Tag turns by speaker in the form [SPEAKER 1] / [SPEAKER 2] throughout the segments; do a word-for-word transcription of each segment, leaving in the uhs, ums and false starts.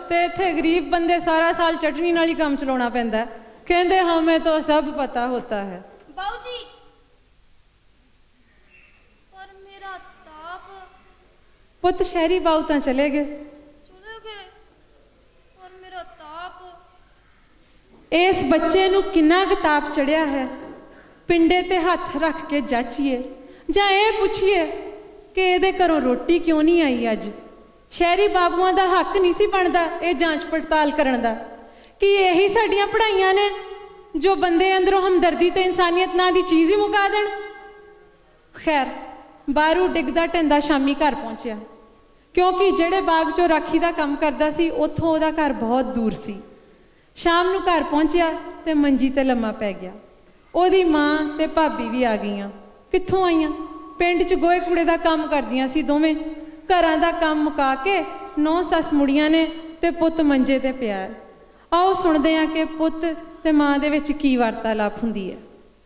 [SPEAKER 1] ते इत्थे गरीब बंदे सारा साल चटनी नाल ही काम चलाउणा पैंदा। कहंदे हमें तो सब पता होता है।
[SPEAKER 2] बाऊजी पर मेरा ताप।
[SPEAKER 1] पुत शहरी बाऊ तां चले गए
[SPEAKER 2] चले गए पर मेरा ताप।
[SPEAKER 1] इस बच्चे नूं किन्ना क ताप चढ़िया है। पिंडे ते हथ रख के जाचिए जां ये पुछिए कि इहदे घरों रोटी क्यों नहीं आई अज। शहरी बाबुआं दा हक नहीं सी बनदा ये जांच पड़ताल करन दा कि यही साडियां पढ़ाइयां ने जो बंदे अंदरों हमदर्दी ते इंसानियत नां दी चीज़ ही मुका देण। खैर बारू डिगदा ढिंदा शामी घर पहुंचिया क्योंकि जिहड़े बाग चों राखी दा काम करदा सी उत्थों ओहदा घर बहुत दूर सी। शाम नूं घर पहुंचिया ते मंजी ते लम्मा पै गया। ओहदी मां ते भाभी भी आ गईयां। कित्थों आईयां? पिंड च गोहे कूड़े दा काम करदियां सी दोवें। घरां दा काम मुका के नौ सस मुड़ियां ने ते पुत्त मंजे ते पिया। आओ सुनदे हां कि पुत्त ते मां दे विच की वार्तालाप हुंदी है।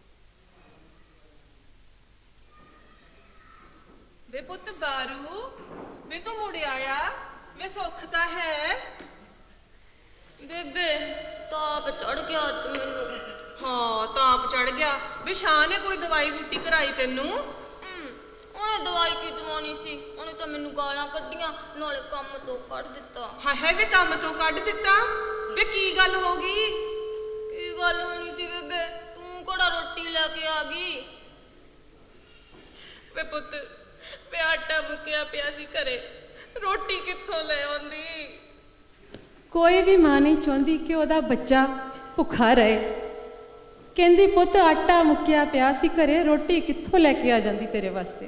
[SPEAKER 3] वे पुत्त बारू वे तू मुड़ आया वे सुख ता है।
[SPEAKER 2] बेबे ताप चढ़ गया अज मैनू।
[SPEAKER 3] हाँ ताप चढ़ गया। वे शाह ने कोई दवाई बूटी कराई तेनू?
[SPEAKER 2] उन्हें दवाई की दवानी सी उन्हें तो मैनू गालां कड्डियां नाले काम तो कढ़ दिता।
[SPEAKER 3] हाय हाय वे काम तो कढ़ दिता? वे की गल हो गई?
[SPEAKER 2] की गल होनी सी बेबे तू कड़ा रोटी लेके आ गई।
[SPEAKER 3] वे पुत्त वे आटा मुक्या पिया सी घरे रोटी कित्थों ले आउंदी?
[SPEAKER 1] कोई भी मां नहीं चाहती कि ओहदा बच्चा भुखा रहे। कहंदी पुत्त आटा मुक्या पिया सी घरे रोटी कित्थों लेके आ जांदी तेरे वास्ते।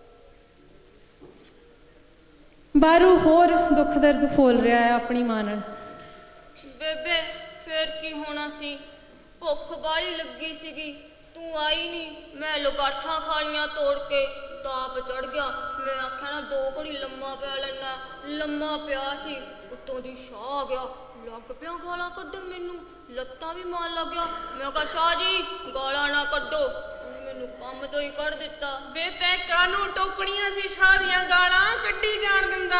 [SPEAKER 1] बारू होर दुख दर्द फोल रहा है अपनी मां नाल।
[SPEAKER 2] बेबे फिर की होना सी भुख बाली लगी सीगी तू आई नहीं। मैं लुगाठा खा लियां तोड़ के ताप चढ़ गया। मैं आख्या ना दो घड़ी लम्मा पै लैना। लम्मा पिया सी उत्तों दी शाह आ गया लग पिया गालां कड्ढन मैनू लत्तां भी मार लग गया। मैं कहा शाह जी गालां ना कड्डो मैनू काम तो ही कढ़ दिता।
[SPEAKER 3] वे तै कानू टोकणियां सी शाह दियां गालां कड्डी जान दिंदा।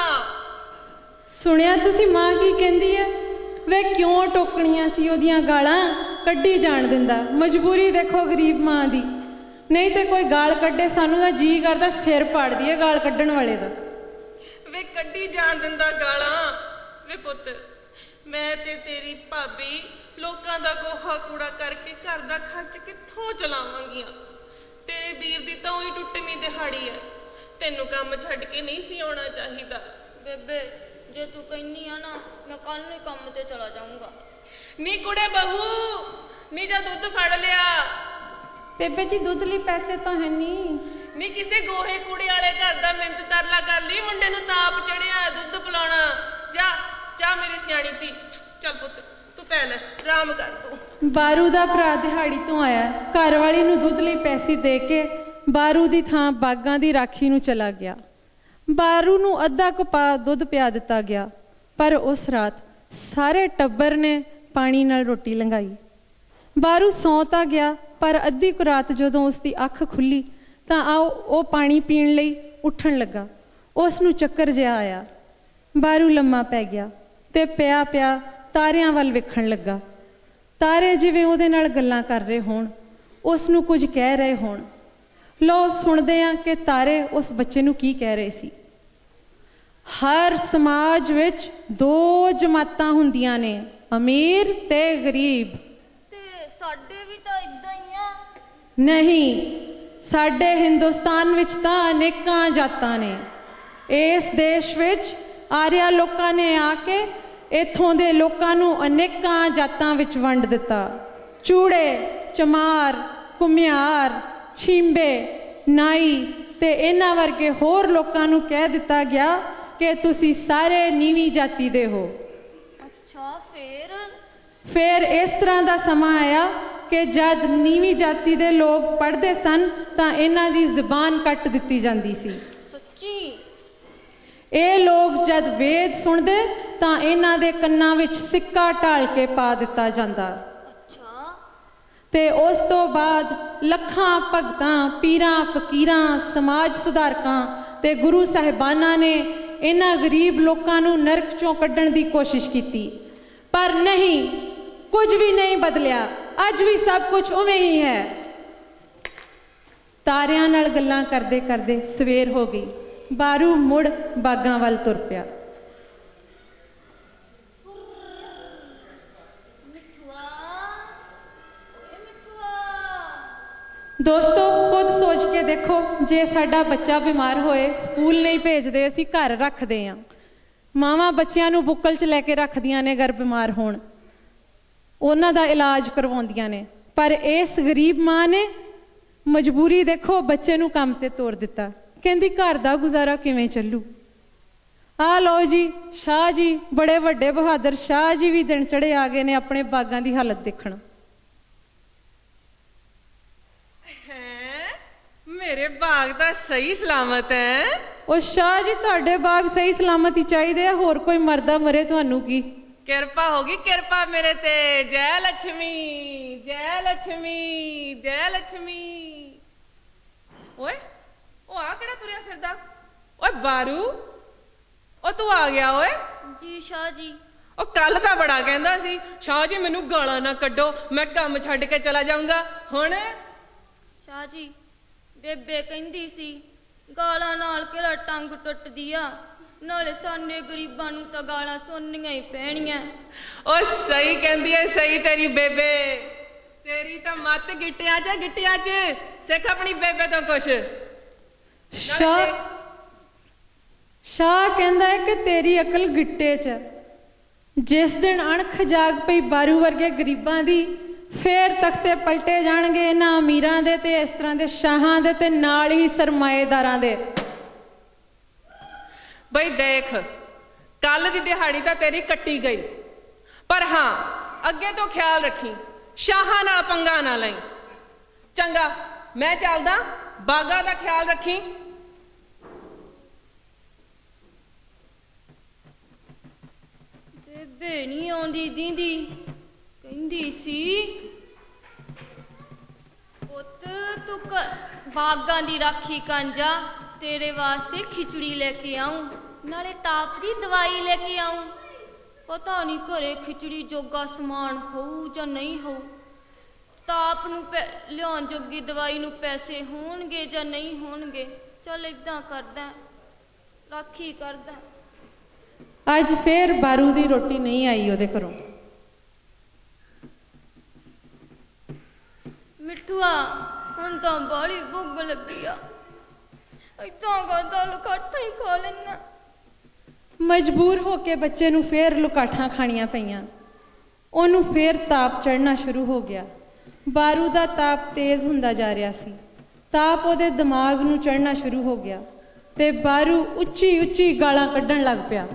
[SPEAKER 1] सुनिया तुसी मां की कहंदी है? वे क्यों टोकणियां सी ओहदियां गालां कड्डी जान दिंदा। मजबूरी देखो गरीब मां दी नहीं तो कोई गाल कड्डे सानू दा जी करदा सिर पाड़ दिए गाल कड्डण वाले दा।
[SPEAKER 3] वे कड्डी जान दिंदा गालां। वे पुत्त मैं ते तेरी भाभी लोकां दा गोहा कूड़ा करके घर दा खर्च कित्थों चलावांगियां। तेरे वीर दी तां ही टुटमी दिहाड़ी है तेनू काम छड्ड के नहीं सी आउणा चाहीदा।
[SPEAKER 2] बेबे जे तू कहनी है ना मैं कल नूं काम ते चला जाऊंगा।
[SPEAKER 3] नी कुड़े बहू नी जा दुध फड़ लिया।
[SPEAKER 1] बेबे जी दुध लई पैसे तो है नहीं।
[SPEAKER 3] नी किसे गोहे कूड़े वाले घर दा मिहनत तरला कर ली मुंडे नूं ताप चढ़िया दुध पिलाउणा। जा जा मेरी सियाणी धी चल पुत्त तू पै ले आराम कर तू।
[SPEAKER 1] बारू दा भरा दिहाड़ी तो आया घर वाली नूं दुध लई पैसे दे के बारू दी थां बागां दी राखी नूं चला गया। बारू नूं अद्धा कपा दुध पिया दिता गया पर उस रात सारे टब्बर ने पानी नाल रोटी लंघाई। बारू सौ तां गया पर अद्धी कुछ रात जदों उसकी अख खुली तां आओ वो पानी पीण लई उठण लगा। उस नूं चक्कर जिहा आया। बारू लम्मा पै गया ते पिया पिया तारियां वल वेखण लगा। तारे जिवें उहदे नाल गल्लां कर रहे होण उस नूं कुछ कह रहे होण। लो सुणदे हां कि तारे उस बच्चे नूं की कह रहे सी। हर समाज विच दो जमातां हुंदियां ने अमीर ते गरीब।
[SPEAKER 2] ते साडे भी तां इदां ही आ।
[SPEAKER 1] नहीं साडे हिंदुस्तान विच तां अनेकां जातां ने। इस देश विच आर्या लोकां ने आके इत्थों दे लोकां नूं अनेकां जातां विच वंड दिता। चूड़े चमार घुमियार छींबे नाई ते इन्हां वर्गे होर लोकां नूं कह दिता गया कि तुसी सारे नीवीं जाति दे हो।
[SPEAKER 2] अच्छा फिर
[SPEAKER 1] फिर इस तरह का समा आया कि जब नीवीं जाति दे लोग पढ़ते सन तां इन्हां दी ज़बान कट दिती जांदी सी।
[SPEAKER 2] सच्ची
[SPEAKER 1] ये लोग जब वेद सुनते तां इन्हां दे कन्नां विच सिक्का ढाल के पा दिता जांदा। ते उस तो बाद लखां भगतां पीरां फकीरां समाज सुधारकां ते गुरु साहिबाना ने इन्हां गरीब लोकां नूं नरक चों कड्ढण दी कोशिश कीती, पर नहीं, कुछ भी नहीं बदलिया। अज भी सब कुछ उवें ही है। तारियां नाल गल्लां करदे करदे सवेर हो गई। बारू मुड़ बागां वल तुर पिया। दोस्तों खुद सोच के देखो, जे साडा बच्चा बीमार होए, स्कूल नहीं भेजते, असी घर रखते हैं। मावां बच्चियां नूं बुक्कल च लैके रखदियां ने अगर बीमार होण, उन्हां दा इलाज करवाउंदियां ने। पर इस गरीब मां ने मजबूरी देखो, बच्चे नूं काम ते तोड़ दिता। कहंदी घर दा गुजारा किवें चलू। आ लो जी शाह जी, बड़े वड्डे बहादुर शाह जी भी दिन चढ़े आ गए ने अपने बागां दी हालत देखण।
[SPEAKER 3] मेरे बाग दा सही सलामत है।
[SPEAKER 1] ओ शाह जी, तुहाडे बाग सही सलामत ही चाहिए, होर कोई मरदा मरे तुहानू की।
[SPEAKER 3] किरपा होगी, किरपा मेरे ते। जय लक्ष्मी, जय लक्ष्मी, जय लक्ष्मी। ओए ओ आ केड़ा तुरिया फिरदा? ओए बारू, ओ तू आ गया? ओए
[SPEAKER 2] जी शाह जी।
[SPEAKER 3] ओ कल तां बड़ा कहंदा सी, शाह जी मैनू गालां ना कड्डो, मैं काम छड्ड के चला जाऊंगा। हुण
[SPEAKER 2] शाह जी, बेबे कहंदी सी गालां नाल किहड़ा टंग टुटदी आ, नाले साने गरीबां नूं तां गालां सुननियां ही पैणियां।
[SPEAKER 3] ओ सही कहंदी है, सही तेरी बेबे। तेरी तां मत गिट्टियां च गिट्टियां च। सिख अपनी बेबे तो कुछ।
[SPEAKER 1] शाह शाह कहंदा है कि तेरी अकल गिट्टे च। जिस दिन अणख जाग पई बारू वर्गे गरीबां दी, फिर तख्ते पलटे जाणगे इन्हां अमीरां दे ते इस तरह दे शाहां दे ते नाल ही सरमाएदारां दे।
[SPEAKER 3] बई देख, कल दी दिहाड़ी तां तेरी कट्टी गई, पर हाँ अगे तो ख्याल रखी, शाहां नाल पंगा ना लई। चंगा मैं चलदा, बागा दा ख्याल रखी।
[SPEAKER 2] बेबे नहीं आउंदी दीदी, कहंदी सी पुत्त तू बागां दी राखी कांजा, तेरे वास्ते खिचड़ी लेके आऊं, नाले ताप दी दवाई लेके आऊं। पता नहीं घरे खिचड़ी जोगा समान होऊ जां नहीं होऊ, ताप नूं लियाउण जोगी दवाई नूं पैसे होणगे जां नहीं होणगे। चल इदां करदा, राखी करदा।
[SPEAKER 1] अज फिर बारू दी रोटी नहीं आई ओदे घरों।
[SPEAKER 2] मिठुआ हुण तां बाली भुख लगी आ, इदां करदा लुकाठा ही खा लेना।
[SPEAKER 1] मजबूर होके बच्चे नूं फिर लुकाठा खाणियां पईयां। ओनू फिर ताप चढ़ना शुरू हो गया। बारू दा ताप तेज हुंदा जा रहा सी। ताप ओदे दिमाग नूं चढ़ना शुरू हो गया ते बारू उच्ची उच्ची गालां कड्ढण लग पिया।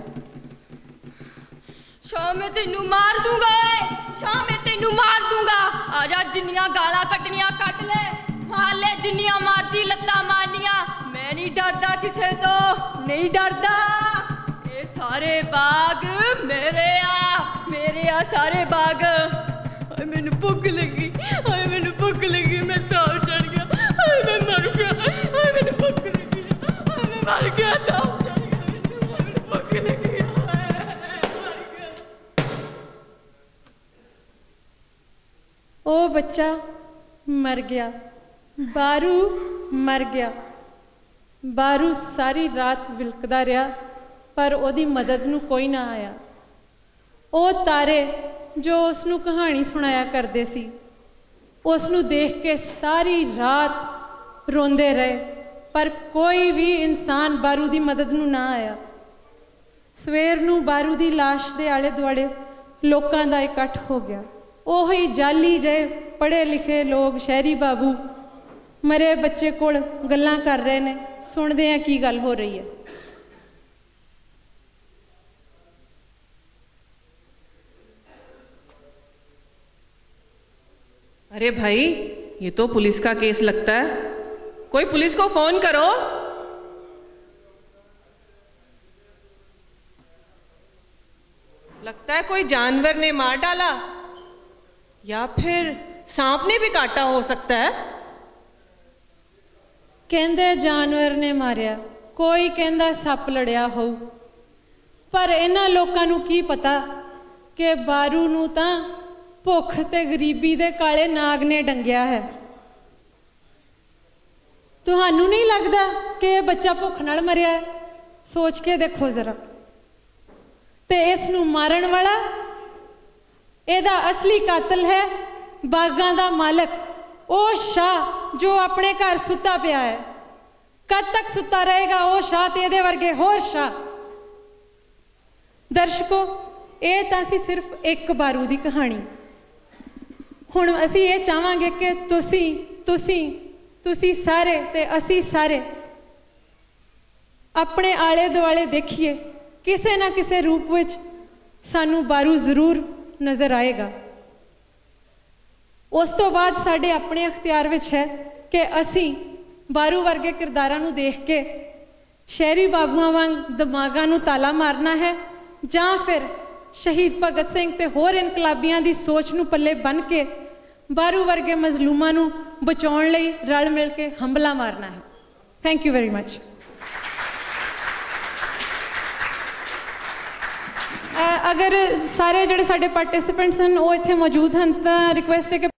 [SPEAKER 2] शाह मैं तेनू मार दूंगा, शाह मैं तेनू मार दूंगा। आजा जिन्नियां गालां कट्टनियां कट ले, मार ले जिन्नियां मर्जी लत्तां मारनियां। मैं नहीं डरदा किसे तो, नहीं डरदा। ये सारे बाग मेरे आ, मेरे आ सारे बाग। हाय मैनू भुख लगी, हाय मैनू भुख लगी, मैं ताव चढ़ गया, हाय मैं मर गया, हाय मैनू भुख लगी, हाय मैं मर गया, ताव चढ़ गया, मैनू भुख लगी।
[SPEAKER 1] ओ बच्चा मर गया, बारू मर गया। बारू सारी रात विलकदा रहा, पर ओदी मदद नूं कोई ना आया। ओ तारे जो उसनूं कहानी सुनाया करदे सी, उसनूं देख के सारी रात रोंदे रहे, पर कोई भी इंसान बारू दी मदद नूं ना आया। सवेर नूं बारू दी लाश दे आले दुआले लोकां दा इकट्ठ हो गया। ओही जाली जे पढ़े लिखे लोग, शहरी बाबू मरे बच्चे कोल गल्लां कर रहे ने। सुनदे हैं की गल हो रही है।
[SPEAKER 3] अरे भाई, ये तो पुलिस का केस लगता है, कोई पुलिस को फोन करो। लगता है कोई जानवर ने मार डाला, या फिर सांप ने भी काटा हो सकता है।
[SPEAKER 1] कहंदे जानवर ने मारिया, कोई कहंदा सप लड़िया होऊ, पर इन्हां लोकां नूं की पता कि बारू नूं तां भुख ते गरीबी दे काले नाग ने डंगिया है। तुहानू नहीं लगता कि यह बच्चा भुख नाल मरिया है? सोच के देखो जरा। ते इस नूं मारन वाला एदा असली कातिल है बागां दा मालक, ओ शाह जो अपने घर सुता पिया है। कद तक सुता रहेगा ओ शाह ते इहदे वर्गे होर शाह? दर्शकों, ये तां सी सिर्फ एक बारू दी कहानी। हुण असीं ये चाहांगे कि तुसीं तुसीं तुसीं सारे ते असीं सारे अपने आले दुआले देखिए, किसी ना किसी रूप विच सानू बारू जरूर नज़र आएगा। उस तो बाद साडे अपने अख्तियार विच है कि असीं बारू वर्गे किरदारां नू देख के शहरी बाबूआं वांग दिमागां नू ताला मारना है, जां फिर शहीद भगत सिंह ते होर इनकलाबियां दी सोच नू पल्ले बन के बारू वर्गे मजलूमां नू बचाउण लई रल मिल के हमला मारना है। Thank you very much. अगर सारे जोड़े साडे पार्टिसिपेंट्स हैं वो इत्थे मौजूद हैं तो रिक्वेस्ट है कि